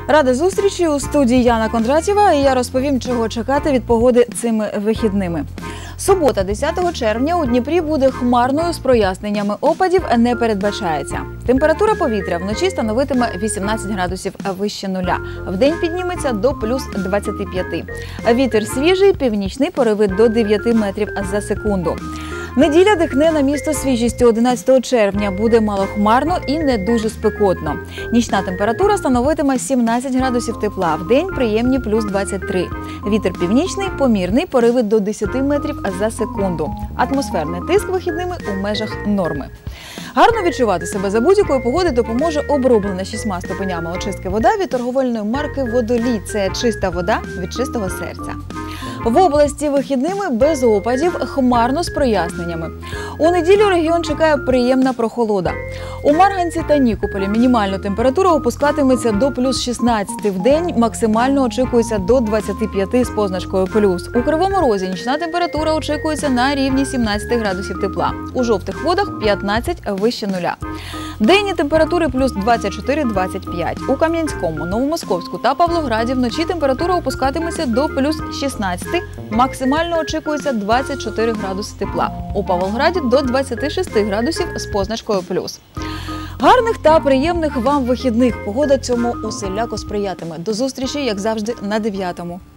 Рада зустрічі у студії Яна Кондратєва, і я розповім, чого чекати від погоди цими вихідними. Субота, 10 червня, у Дніпрі буде хмарною з проясненнями, опадів не передбачається. Температура повітря вночі становитиме 18 градусів вище нуля. Вдень підніметься до плюс 25. Вітер свіжий, північний, пориви до 9 метрів за секунду. Неділя дихне на місто свіжістю. 11 червня буде малохмарно і не дуже спекотно. Нічна температура становитиме 17 градусів тепла, вдень приємні плюс 23. Вітер північний, помірний, пориви до 10 метрів за секунду. Атмосферний тиск вихідними у межах норми. Гарно відчувати себе за будь-якої погоди допоможе оброблена 6 ступенями очистки вода від торговельної марки «Водолій». Це чиста вода від чистого серця. В області вихідними без опадів, хмарно з проясненнями. У неділю регіон чекає приємна прохолода. У Марганці та Нікополі мінімальна температура опускатиметься до плюс 16. Вдень максимально очікується до 25 з позначкою плюс. У Кривому Розі нічна температура очікується на рівні 17 градусів тепла. У Жовтих Водах 15 вище нуля. Денні температури плюс 24-25. У Кам'янському, Новомосковську та Павлограді вночі температура опускатиметься до плюс 16. Максимально очікується 24 градуси тепла. У Павлограді до 26 градусів з позначкою плюс. Гарних та приємних вам вихідних. Погода цьому усіляко сприятиме. До зустрічі, як завжди, на 9-му.